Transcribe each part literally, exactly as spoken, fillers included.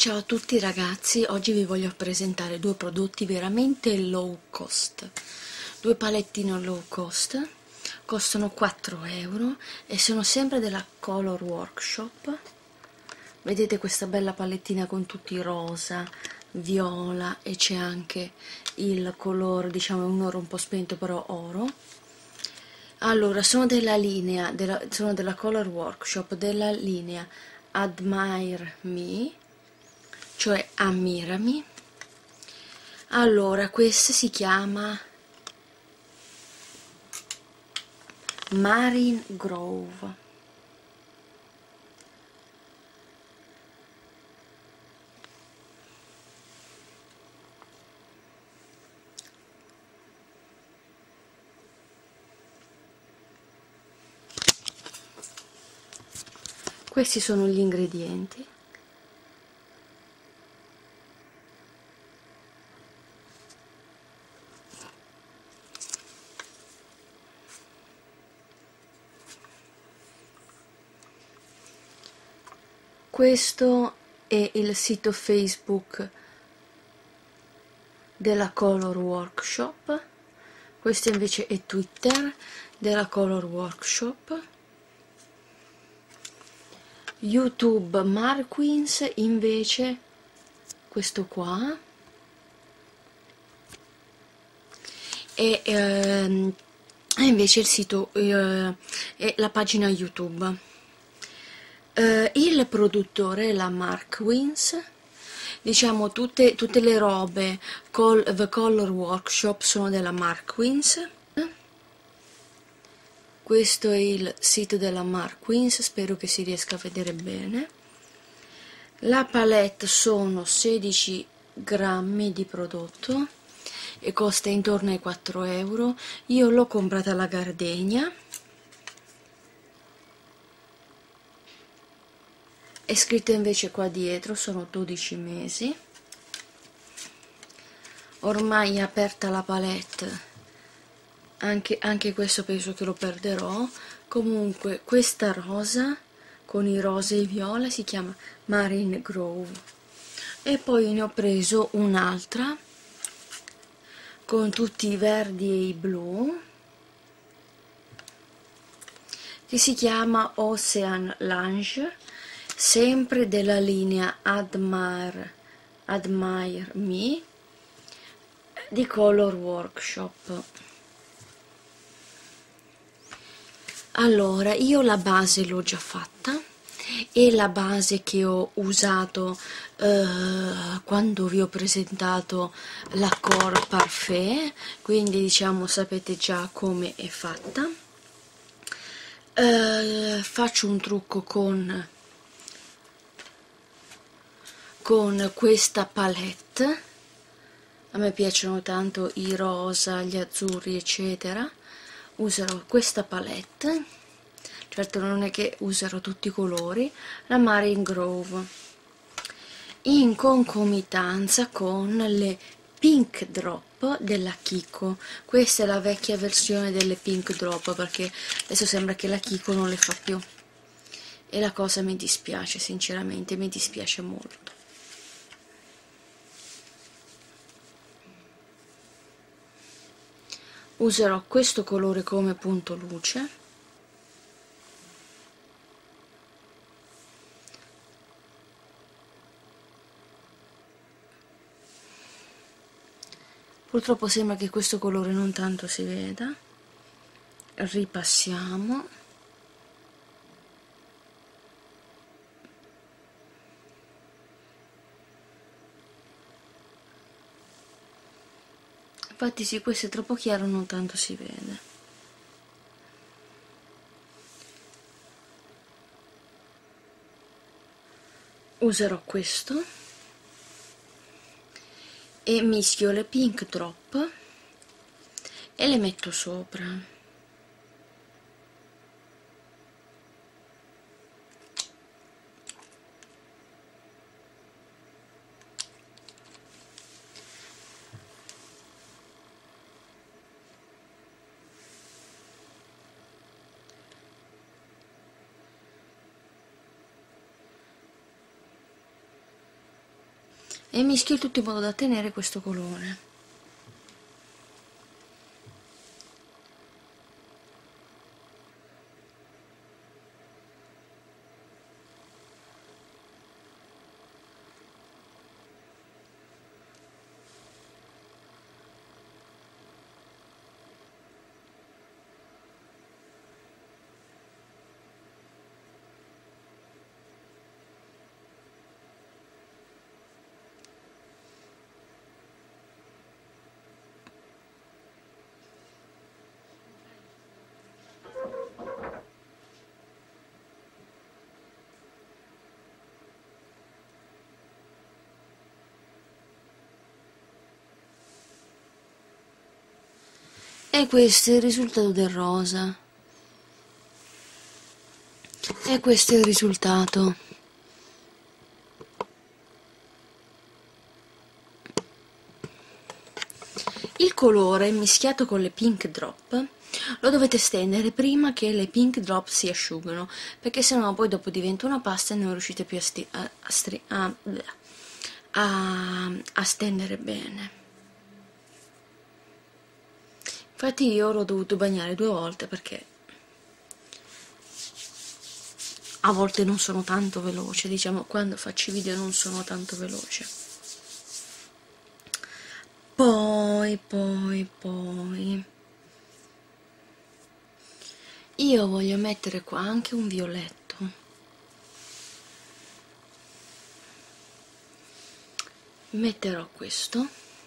Ciao a tutti ragazzi, oggi vi voglio presentare due prodotti veramente low cost, due palettine low cost, costano quattro euro e sono sempre della Color Workshop. Vedete questa bella palettina con tutti rosa, viola e c'è anche il colore, diciamo un oro un po' spento però oro. Allora, sono della linea, della, sono della Color Workshop, della linea Admire Me, cioè ammirami. Allora, questa si chiama Marine Grove. Questi sono gli ingredienti. Questo è il sito Facebook della Color Workshop, questo invece è Twitter della Color Workshop. YouTube Marquins invece questo qua e ehm, invece il sito eh, è la pagina YouTube. Uh, il produttore è la Marquins, diciamo tutte, tutte le robe col The Color Workshop sono della Marquins. Questo è il sito della Marquins, spero che si riesca a vedere bene. La palette sono sedici grammi di prodotto e costa intorno ai quattro euro. Io l'ho comprata alla Gardenia. È scritto invece qua dietro, sono dodici mesi. Ormai è aperta la palette, anche, anche questo penso che lo perderò. Comunque questa rosa con i rose e i viola si chiama Marine Grove e poi ne ho preso un'altra con tutti i verdi e i blu che si chiama Ocean Lounge, sempre della linea Admire, Admire Me di Color Workshop. Allora, io la base l'ho già fatta e la base che ho usato eh, quando vi ho presentato la Core Parfait, quindi diciamo sapete già come è fatta. Eh, faccio un trucco con con questa palette. A me piacciono tanto i rosa, gli azzurri eccetera. Userò questa palette, certo non è che userò tutti i colori, la Marine Grove in concomitanza con le Pink Drop della Kiko. Questa è la vecchia versione delle Pink Drop perché adesso sembra che la Kiko non le fa più e la cosa mi dispiace, sinceramente mi dispiace molto. Userò questo colore come punto luce. Purtroppo sembra che questo colore non tanto si veda. Ripassiamo. Infatti sì, questo è troppo chiaro, non tanto si vede. Userò questo e mischio le Pink Drop e le metto sopra. e mischio il tutto in modo da ottenere questo colore. E questo è il risultato del rosa. E questo è il risultato. Il colore mischiato con le pink drop lo dovete stendere prima che le pink drop si asciugano, perché sennò poi dopo diventa una pasta e non riuscite più a, sti a, a, a, a stendere bene. Infatti io l'ho dovuto bagnare due volte perché a volte non sono tanto veloce, diciamo, quando faccio i video non sono tanto veloce. Poi, poi, poi... io voglio mettere qua anche un violetto. Metterò questo.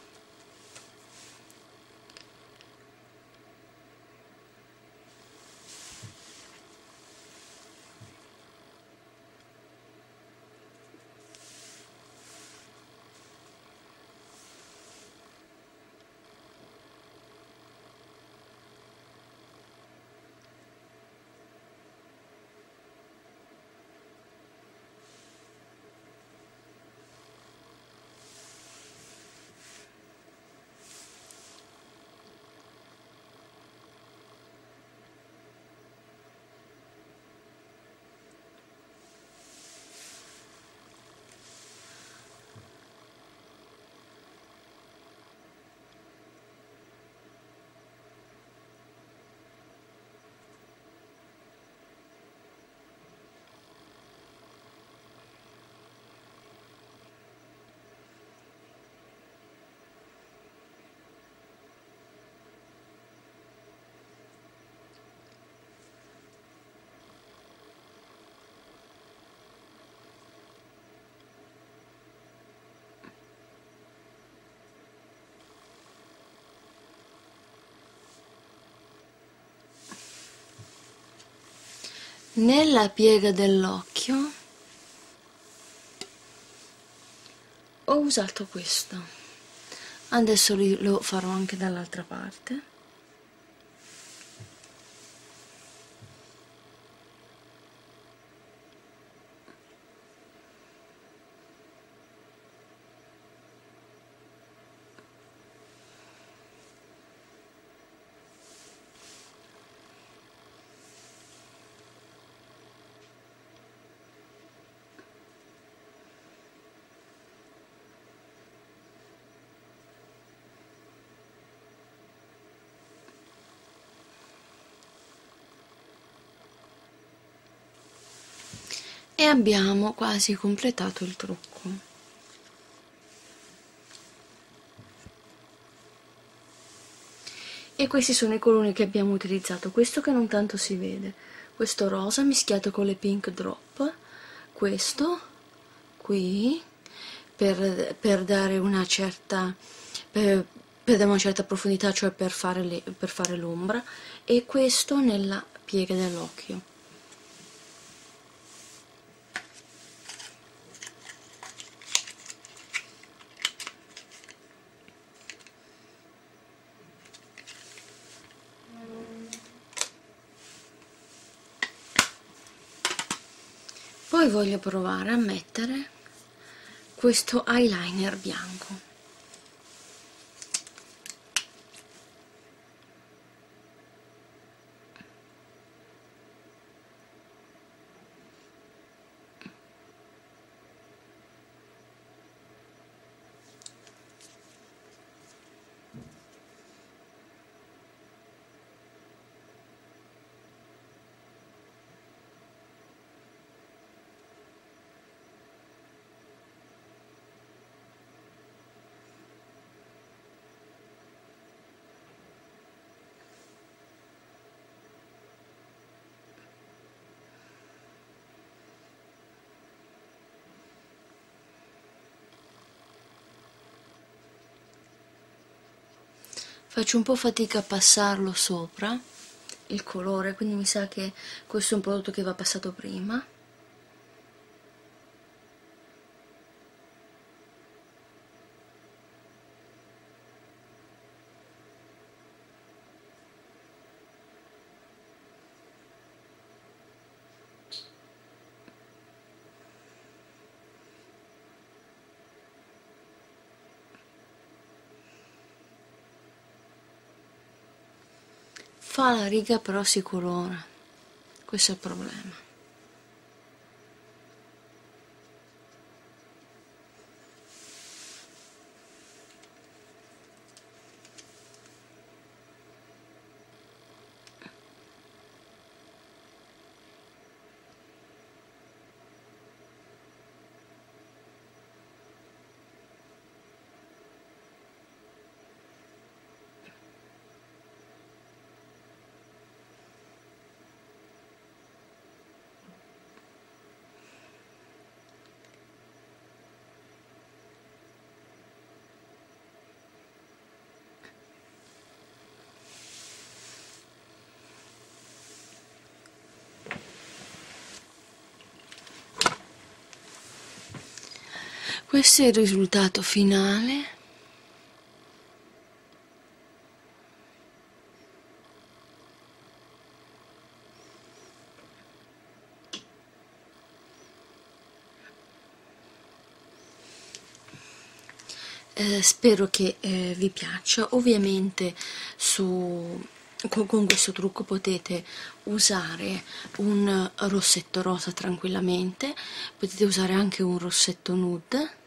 Nella piega dell'occhio ho usato questo, adesso lo farò anche dall'altra parte. E abbiamo quasi completato il trucco. E questi sono i colori che abbiamo utilizzato, questo che non tanto si vede, questo rosa mischiato con le pink drop, questo qui per, per dare una certa per, per dare una certa profondità, cioè per fare le, per fare l'ombra, e questo nella piega dell'occhio. Poi voglio provare a mettere questo eyeliner bianco. faccio un po' fatica a passarlo sopra il colore, quindi mi sa che questo è un prodotto che va passato prima. Fa la riga però si colora, questo è il problema. Questo è il risultato finale. Eh, spero che eh, vi piaccia. Ovviamente su, con, con questo trucco potete usare un rossetto rosa tranquillamente, potete usare anche un rossetto nude,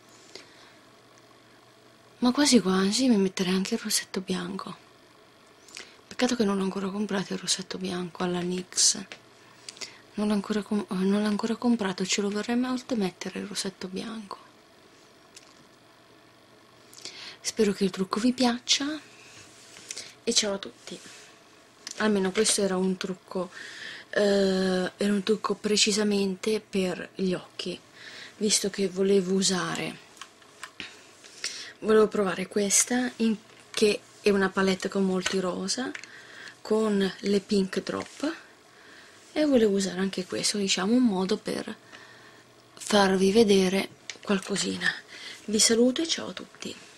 ma quasi quasi mi metterei anche il rossetto bianco. Peccato che non l'ho ancora comprato il rossetto bianco alla N Y X, non l'ho ancora, non l'ho ancora comprato, ce lo vorrei molto mettere il rossetto bianco. Spero che il trucco vi piaccia e ciao a tutti. Almeno questo era un trucco, eh, era un trucco precisamente per gli occhi, visto che volevo usare, volevo provare questa, in, che è una palette con molti rosa, con le pink drop, e volevo usare anche questo, diciamo un modo per farvi vedere qualcosina. Vi saluto e ciao a tutti.